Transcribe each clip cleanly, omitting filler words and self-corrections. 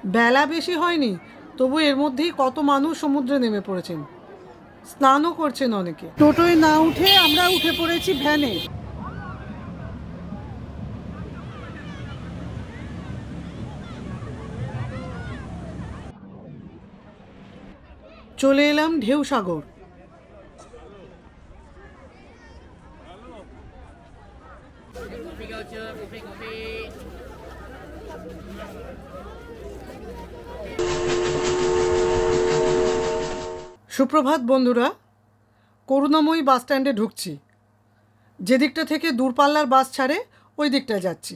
বেলা বেশি হয়নি, তবু এর মধ্যেই কত মানুষ সমুদ্রে নেমে পড়েছেন, স্নানও করছেন অনেকে। টোটোয় না উঠে আমরা উঠে পড়েছি ভ্যানে। চলে এলাম ঢেউসাগর। সুপ্রভাত বন্ধুরা, করুণাময়ী বাস স্ট্যান্ডে ঢুকছি। যে দিকটা থেকে দূরপাল্লার বাস ছাড়ে ওই দিকটা যাচ্ছি।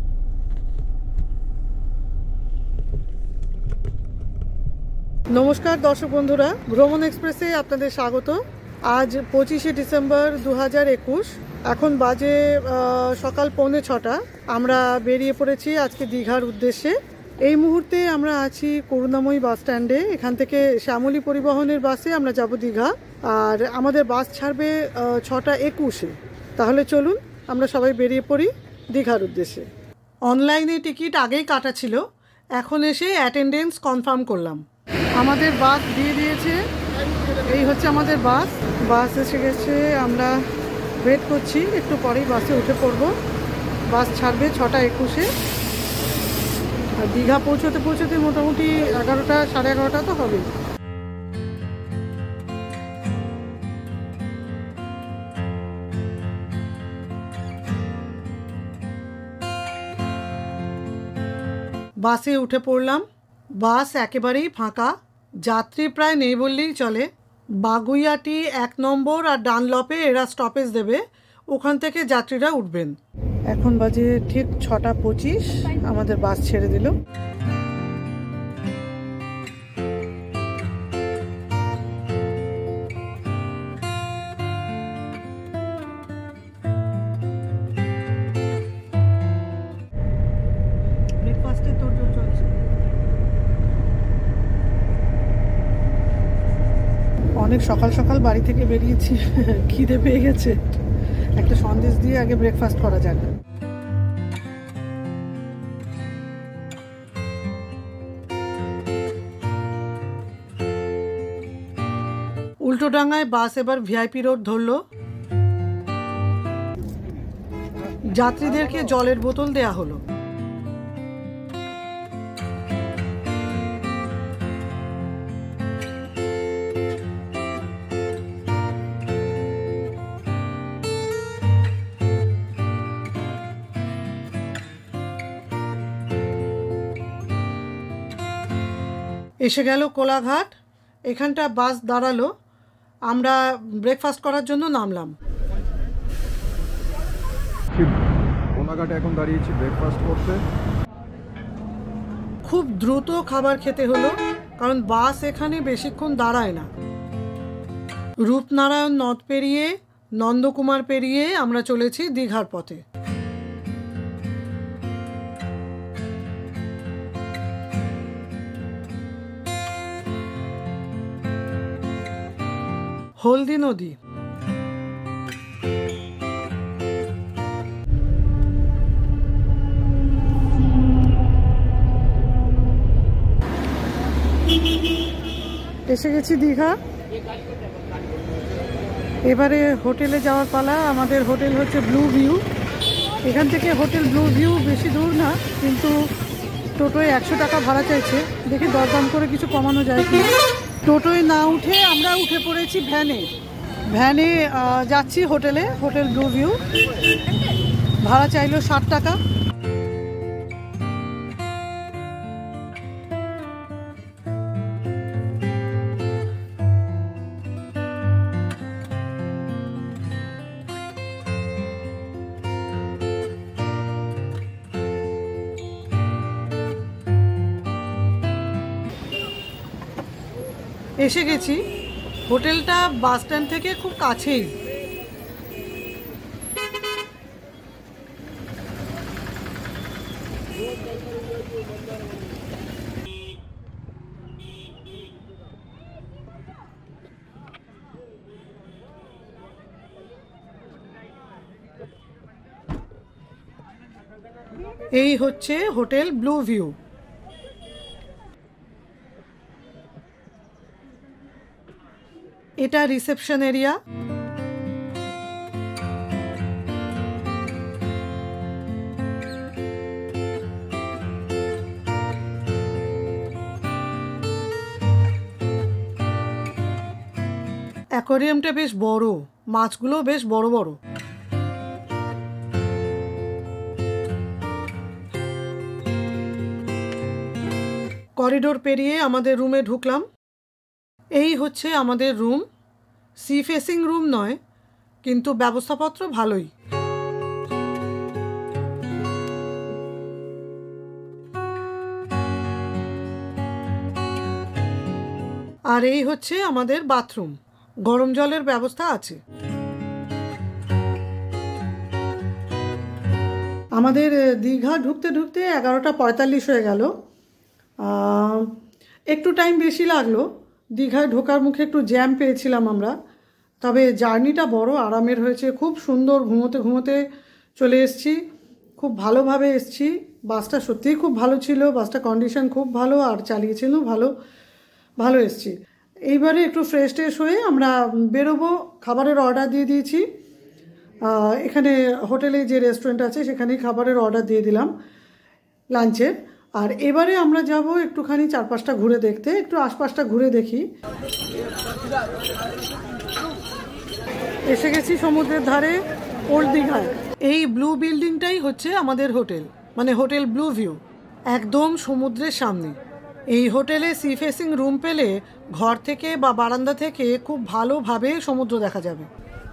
নমস্কার দর্শক বন্ধুরা, ভ্রমণ এক্সপ্রেসে আপনাদের স্বাগত। আজ 25শে ডিসেম্বর 2021। এখন বাজে সকাল 5:45। আমরা বেরিয়ে পড়েছি আজকে দীঘার উদ্দেশ্যে। এই মুহূর্তে আমরা আছি করুণাময়ী বাস স্ট্যান্ডে। এখান থেকে শ্যামলী পরিবহনের বাসে আমরা যাব দীঘা, আর আমাদের বাস ছাড়বে 6:21-এ। তাহলে চলুন আমরা সবাই বেরিয়ে পড়ি দীঘার উদ্দেশ্যে। অনলাইনে টিকিট আগেই কাটা ছিল, এখন এসে অ্যাটেন্ডেন্স কনফার্ম করলাম। আমাদের বাস দিয়ে দিয়েছে, এই হচ্ছে আমাদের বাস। বাস এসে গেছে, আমরা ওয়েট করছি, একটু পরেই বাসে উঠে পড়ব। বাস ছাড়বে 6:21-এ। আর দীঘা পৌঁছতে পৌঁছতে মোটামুটি 11টা, 11:30 তো হবেই। বাসে উঠে পড়লাম। বাস একেবারেই ফাঁকা, যাত্রী প্রায় নেই বললেই চলে। বাগুইয়াটি 1 নম্বর আর ডানলপে এরা স্টপেজ দেবে, ওখান থেকে যাত্রীরা উঠবেন। এখন বাজে ঠিক 6:25, আমাদের বাস ছেড়ে দিল। ব্রেকফাস্টের তোড়জোড় চলছে। অনেক সকাল সকাল বাড়ি থেকে বেরিয়েছি, খিদে পেয়ে গেছে। একটা সন্দেশ দিয়ে আগে ব্রেকফাস্ট করা যাক। উল্টোডাঙ্গায় বাস এবার ভিআইপি রোড ধরলো। যাত্রীদেরকে জলের বোতল দেয়া হলো। এসে গেল কোলাঘাট, এখানটা বাস দাঁড়ালো। আমরা ব্রেকফাস্ট করার জন্য নামলাম। কোলাঘাটে এখন দাঁড়িয়েছি ব্রেকফাস্ট করতে। খুব দ্রুত খাবার খেতে হলো, কারণ বাস এখানে বেশিক্ষণ দাঁড়ায় না। রূপনারায়ণ নদ পেরিয়ে, নন্দকুমার পেরিয়ে আমরা চলেছি দীঘার পথে। হলদি নদী। এসে গেছি দীঘা। এবারে হোটেলে যাওয়ার পালা। আমাদের হোটেল হচ্ছে ব্লু ভিউ। এখান থেকে হোটেল ব্লু ভিউ বেশি দূর না, কিন্তু টোটোয় 100 টাকা ভাড়া চাইছে। দেখি দরদাম করে কিছু কমানো যায় কি। টোটোয় না উঠে আমরা উঠে পড়েছি ভ্যানে। ভ্যানে যাচ্ছি হোটেলে, হোটেল ব্লু ভিউ। ভাড়া চাইলো 60 টাকা। এসে গেছি। হোটেলটা বাস স্ট্যান্ড থেকে খুব কাছেই। এই হচ্ছে হোটেল ব্লু ভিউ। এটা রিসেপশন এরিয়া। অ্যাকোয়ারিয়ামটা বেশ বড়, মাছগুলো বেশ বড় বড়। করিডোর পেরিয়ে আমাদের রুমে ঢুকলাম। এই হচ্ছে আমাদের রুম। সি ফেসিং রুম নয়, কিন্তু ব্যবস্থাপত্র ভালোই। আর এই হচ্ছে আমাদের বাথরুম, গরম জলের ব্যবস্থা আছে। আমাদের দীঘা ঢুকতে ঢুকতে 11:45 হয়ে গেল। একটু টাইম বেশি লাগলো, দীঘায় ঢোকার মুখে একটু জ্যাম পেয়েছিলাম আমরা। তবে জার্নিটা বড় আরামের হয়েছে, খুব সুন্দর। ঘুমোতে ঘুমোতে চলে এসেছি, খুব ভালোভাবে এসেছি। বাসটা সত্যিই খুব ভালো ছিল, বাসটা কন্ডিশন খুব ভালো, আর চালিয়েছিল ভালো এসেছি। এইবারে একটু ফ্রেশ ট্রেশ হয়ে আমরা বেরোবো। খাবারের অর্ডার দিয়ে দিয়েছি, এখানে হোটেলে যে রেস্টুরেন্ট আছে সেখানেই খাবারের অর্ডার দিয়ে দিলাম লাঞ্চের। আর এবারে আমরা যাব একটুখানি চারপাশটা ঘুরে দেখতে, একটু আশপাশটা ঘুরে দেখি। এসে গেছি সমুদ্রের ধারে, ওল্ড দীঘায়। এই ব্লু বিল্ডিংটাই হচ্ছে আমাদের হোটেল, মানে হোটেল ব্লু ভিউ, একদম সমুদ্রের সামনে। এই হোটেলে সি ফেসিং রুম পেলে ঘর থেকে বা বারান্দা থেকে খুব ভালোভাবে সমুদ্র দেখা যাবে।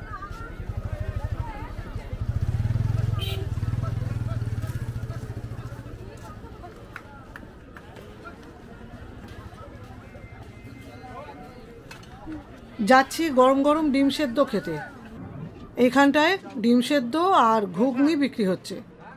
যাচ্ছি গরম গরম ডিম সেদ্ধ খেতে। এইখানটায় ডিম সেদ্ধ আর ঘুগনি বিক্রি হচ্ছে।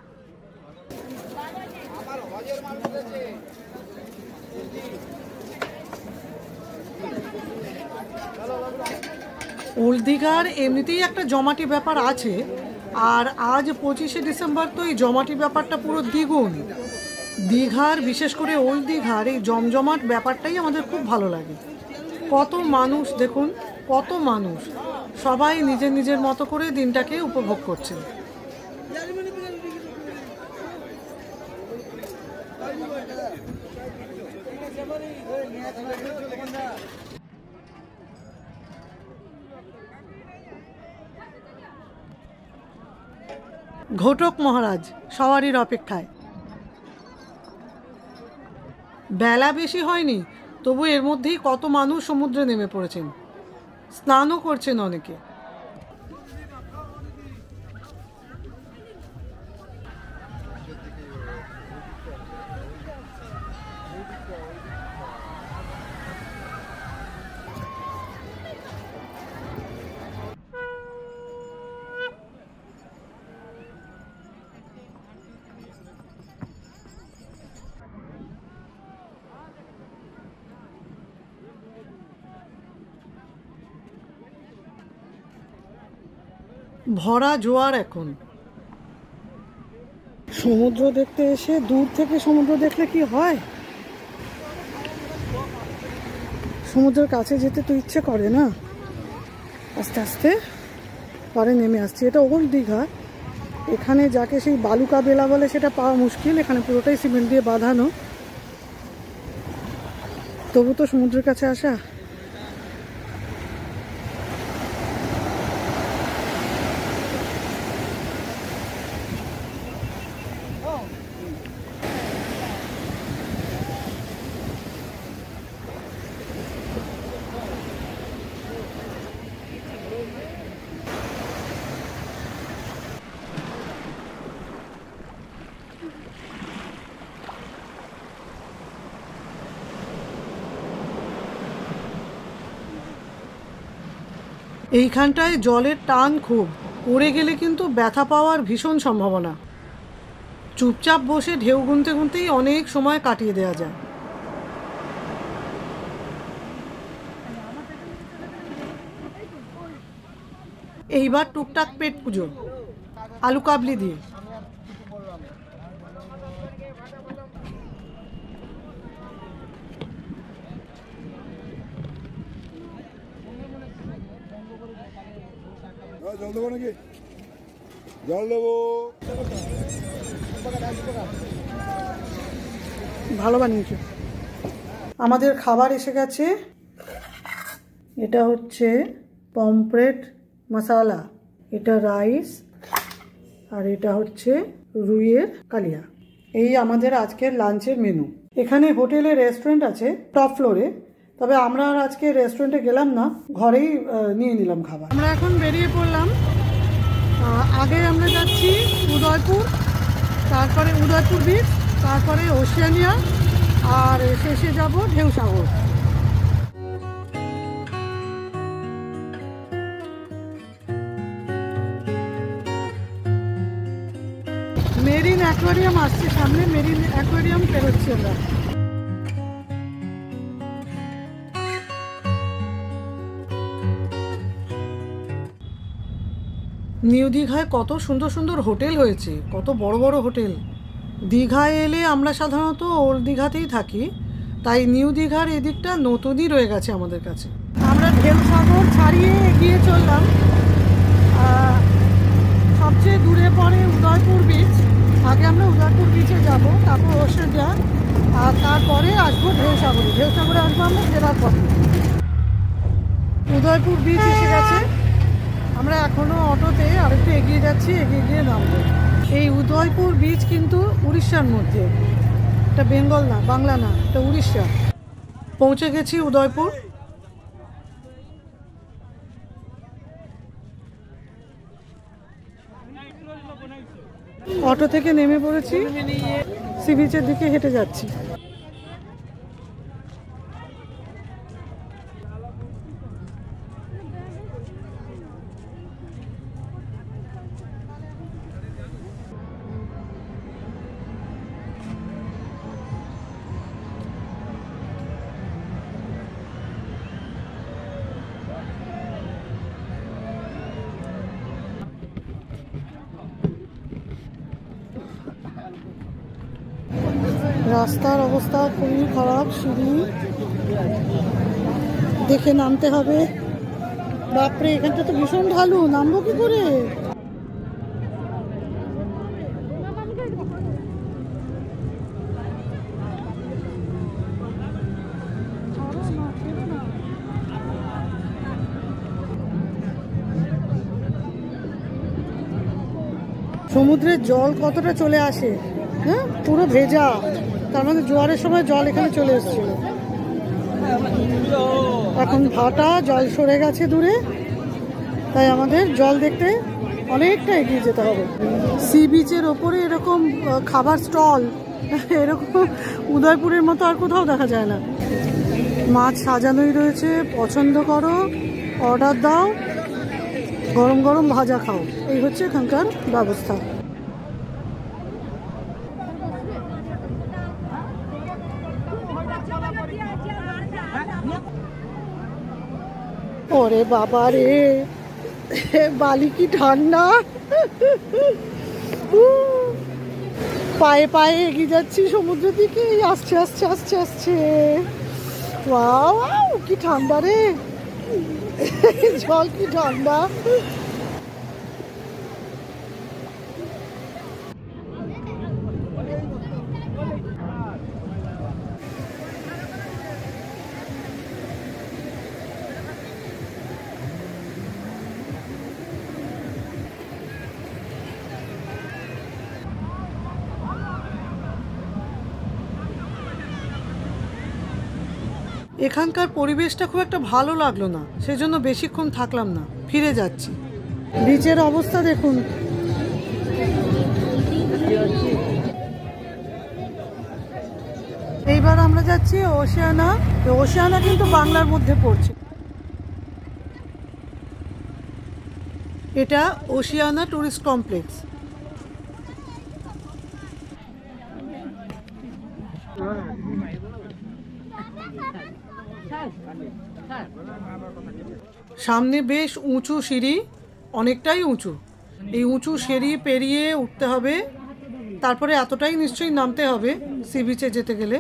ওল্ড দীঘার এমনিতেই একটা জমাটি ব্যাপার আছে, আর আজ 25শে ডিসেম্বর তো এই জমাটি ব্যাপারটা পুরো দ্বিগুণ। দীঘার, বিশেষ করে ওল্ড দীঘার এই জমজমাট ব্যাপারটাই আমাদের খুব ভালো লাগে। কত মানুষ দেখুন, কত মানুষ, সবাই নিজের নিজের মতো করে দিনটাকে উপভোগ করছে। ঘটক মহারাজ সওয়ারির অপেক্ষায়। বেলা বেশি হয়নি, তবু এর মধ্যেই কত মানুষ সমুদ্রে নেমে পড়েছেন, স্নানও করছেন অনেকে। ভরা জোয়ার এখন। সমুদ্র দেখতে এসে দূর থেকে সমুদ্র দেখলে কি হয়, সমুদ্রের কাছে যেতে তো ইচ্ছে করে না। আস্তে আস্তে পরে নেমে আসছি। এটা ওল্ড দীঘা, এখানে যাকে সেই বালুকা বেলা বলে সেটা পাওয়া মুশকিল। এখানে পুরোটাই সিমেন্ট দিয়ে বাঁধানো, তবু তো সমুদ্রের কাছে আসা। এইখানটায় জলের টান খুব, পড়ে গেলে কিন্তু ব্যথা পাওয়ার ভীষণ সম্ভাবনা। চুপচাপ বসে ঢেউ গুনতে গুনতেই অনেক সময় কাটিয়ে দেওয়া যায়। এইবার টুকটাক পেট পুজো, আলু কাবলি দিয়ে। জল দেবো নাকি? জল দেবো। ভালো বানিয়েছো। আমাদের খাবার এসে গেছে। এটা হচ্ছে পমফ্রেট মশালা, এটা রাইস, আর এটা হচ্ছে রুইয়ের কালিয়া। এই আমাদের আজকের লাঞ্চের মেনু। এখানে হোটেলে রেস্টুরেন্ট আছে টপ ফ্লোরে, তবে আমরা আর আজকে রেস্টুরেন্টে গেলাম না, ঘরেই নিয়ে নিলাম খাবার। আমরা এখন বেরিয়ে পড়লাম। আগে আমরা যাচ্ছি উদয়পুর, তারপরে উদয়পুর বিচ, তারপরে ওশিয়ানিয়া, আর শেষে যাব ঢেউসাগর। মেরিন অ্যাকোয়ারিয়াম আসছে সামনে, মেরিন অ্যাকোয়ারিয়াম পেরোচ্ছি আমরা। নিউ দীঘায় কত সুন্দর সুন্দর হোটেল হয়েছে, কত বড় বড় হোটেল। দীঘায় এলে আমরা সাধারণত ওল্ড দীঘাতেই থাকি, তাই নিউ দীঘার এদিকটা নতুনই রয়ে গেছে আমাদের কাছে। আমরা ঢেউসাগর ছাড়িয়ে এগিয়ে চললাম। সবচেয়ে দূরে পড়ে উদয়পুর বিচ। আগে আমরা উদয়পুর বিচে যাব, তারপর ওশিয়ানিয়া, আর তারপরে আসবো ঢেউসাগরে। ঢেউসাগরে আসবো আমরা ফেরার পথে। উদয়পুর বিচ এসে গেছে। আমরা এখনও অটোতে আরেকটু এগিয়ে যাচ্ছি, এগিয়ে গিয়ে নামবো। এই উদয়পুর বিচ কিন্তু উড়িষ্যার মধ্যে, এটা বেঙ্গল না, বাংলা না, এটা উড়িষ্যা। পৌঁছে গেছি উদয়পুর। অটো থেকে নেমে পড়েছি, সি বিচের দিকে হেঁটে যাচ্ছি। রাস্তার অবস্থা খুবই খারাপ, সিঁড়ি দেখে নামতে হবে। বাপরে, এখানটা তো ভীষণ ঢালু, নামবো কি করে? সমুদ্রের জল কতটা চলে আসে, হ্যাঁ, পুরো ভেজা। তার মানে জোয়ারের সময় জল এখানে চলে এসেছিল। এখন ভাটা, জল সরে গেছে দূরে, তাই আমাদের জল দেখতে অনেকটা এগিয়ে যেতে হবে। সি বিচের ওপরে এরকম খাবার স্টল এরকম উদয়পুরের মতো আর কোথাও দেখা যায় না। মাছ সাজানোই রয়েছে, পছন্দ করো, অর্ডার দাও, গরম গরম ভাজা খাও, এই হচ্ছে এখানকার ব্যবস্থা। ওরে বাবা রে, বালি কি ঠান্ডা। পায়ে পায়ে এগিয়ে যাচ্ছি সমুদ্রের দিকে, আসছে আসছে আসছে আসছে। ওয়াও, কি ঠান্ডা রে, জল কি ঠান্ডা। এখানকার পরিবেশটা খুব একটা ভালো লাগলো না, সেজন্য বেশিক্ষণ থাকলাম না, ফিরে যাচ্ছি। বিচের অবস্থা দেখুন। এইবার আমরা যাচ্ছি ওশিয়ানা। ওশিয়ানা কিন্তু বাংলার মধ্যে পড়ছে। এটা ওশিয়ানা টুরিস্ট কমপ্লেক্স। সামনে বেশ উঁচু সিঁড়ি, অনেকটাই উঁচু। এই উঁচু সিঁড়ি পেরিয়ে উঠতে হবে, তারপরে এতটাই নিশ্চয়ই নামতে হবে সি বিচে যেতে গেলে।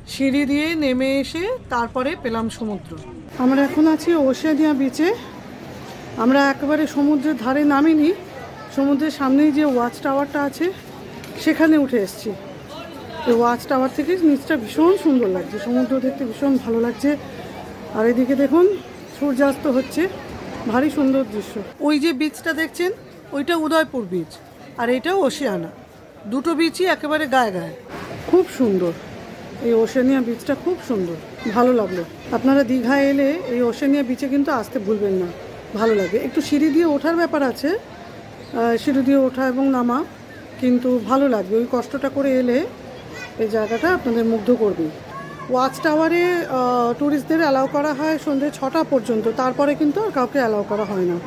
সিঁড়ি দিয়ে নেমে এসে তারপরে পেলাম সমুদ্র। আমরা এখন আছি ওশেনিয়া বিচে। আমরা একেবারে সমুদ্রের ধারে নামিনি, সমুদ্রের সামনেই যে ওয়াচ টাওয়ারটা আছে সেখানে উঠে এসেছি। এই ওয়াচ টাওয়ার থেকে নিচটা ভীষণ সুন্দর লাগছে, সমুদ্র দেখতে ভীষণ ভালো লাগছে। আর এদিকে দেখুন সূর্যাস্ত হচ্ছে, ভারী সুন্দর দৃশ্য। ওই যে বিচটা দেখছেন ওইটা উদয়পুর বিচ, আর এইটাও ওশেনিয়া। দুটো বিচই একেবারে গায়ে গায়ে, খুব সুন্দর। এই ওশেনিয়া বিচটা খুব সুন্দর, ভালো লাগলো। আপনারা দীঘায় এলে এই ওশেনিয়া বিচে কিন্তু আসতে ভুলবেন না, ভালো লাগে। একটু সিঁড়ি দিয়ে ওঠার ব্যাপার আছে, সিঁড়ি দিয়ে ওঠা এবং নামা, কিন্তু ভালো লাগবে। ওই কষ্টটা করে এলে এই জায়গাটা আপনাদের মুগ্ধ করবে। ওয়াচ টাওয়ারে ট্যুরিস্টদের অ্যালাউ করা হয় সন্ধ্যে 6টা পর্যন্ত, তারপরে কিন্তু আর কাউকে অ্যালাউ করা হয় না।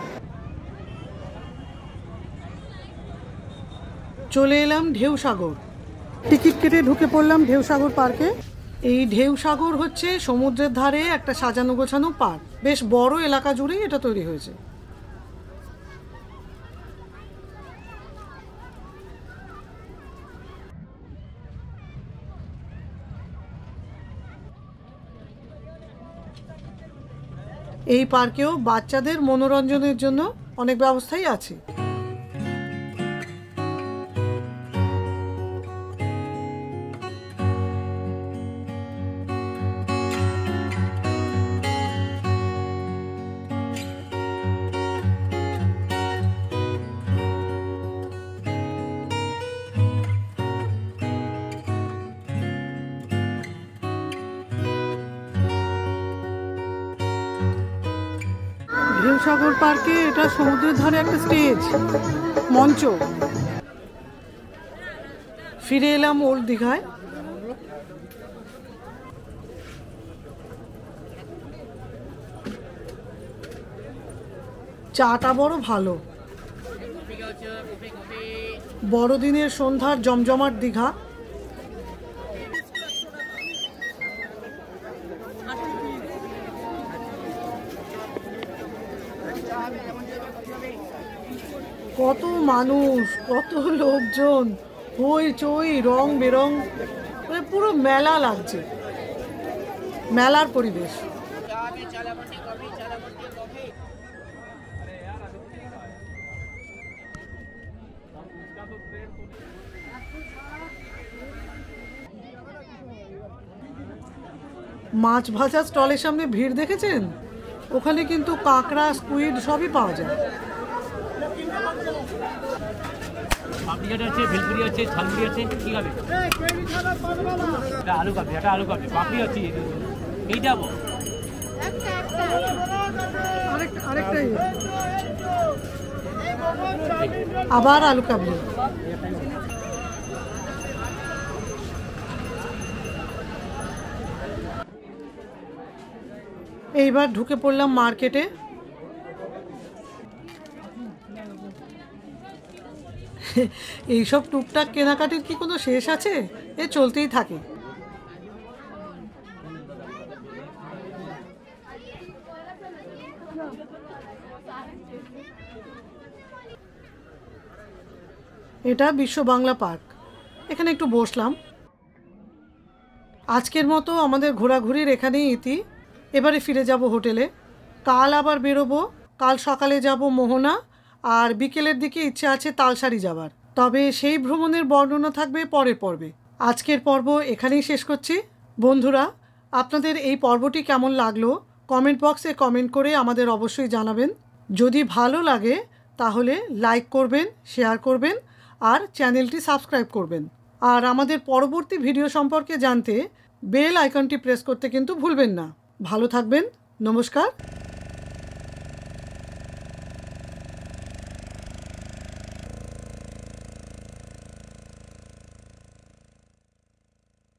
চলে এলাম ঢেউসাগর। টিকিট কেটে ঢুকে পড়লাম ঢেউসাগর পার্কে। এই ঢেউসাগর হচ্ছে সমুদ্রের ধারে একটা সাজানো গোছানো পার্ক, বেশ বড় এলাকা জুড়েই এটা তৈরি হয়েছে। এই পার্কেও বাচ্চাদের মনোরঞ্জনের জন্য অনেক ব্যবস্থাই আছে। ঢেউসাগর পার্কে এটা সমুদ্রের ধারে একটা স্টেজ, মঞ্চ। ফিরে এলাম ওল্ড দীঘায়। চাটা বড় ভালো। বড়দিনের সন্ধ্যার জমজমাট দীঘা। কত মানুষ, কত লোকজন, হইচই, রং বেরং, মানে পুরো মেলা লাগছে, মেলার পরিবেশ। মাছ ভাজা স্টলের সামনে ভিড় দেখেছেন? ওখানে কিন্তু কাঁকড়া, স্কুইড সবই পাওয়া যায়। পাপড়ি আছে, ভেলপুরি আছে, ঝালমুড়ি আছে, কি খাবে? আলু খাবে, এটা আলু খাবে, পাপড়ি আছে, এইটা আরেকটাই আবার আলু কাবলি। এইবার ঢুকে পড়লাম মার্কেটে। এইসব টুকটাক কেনাকাটির কি কোনো শেষ আছে? এ চলতেই থাকে। এটা বিশ্ব বাংলা পার্ক, এখানে একটু বসলাম। আজকের মতো আমাদের ঘোরাঘুরির এখানেই ইতি। এবারে ফিরে যাব হোটেলে। কাল আবার বেরোবো। কাল সকালে যাব মোহনা, আর বিকেলের দিকে ইচ্ছে আছে তালসারি যাবার। তবে সেই ভ্রমণের বর্ণনা থাকবে পরের পর্বে। আজকের পর্ব এখানেই শেষ করছি। বন্ধুরা, আপনাদের এই পর্বটি কেমন লাগলো কমেন্ট বক্সে কমেন্ট করে আমাদের অবশ্যই জানাবেন। যদি ভালো লাগে তাহলে লাইক করবেন, শেয়ার করবেন আর চ্যানেলটি সাবস্ক্রাইব করবেন। আর আমাদের পরবর্তী ভিডিও সম্পর্কে জানতে বেল আইকনটি প্রেস করতে কিন্তু ভুলবেন না। ভালো থাকবেন, নমস্কার।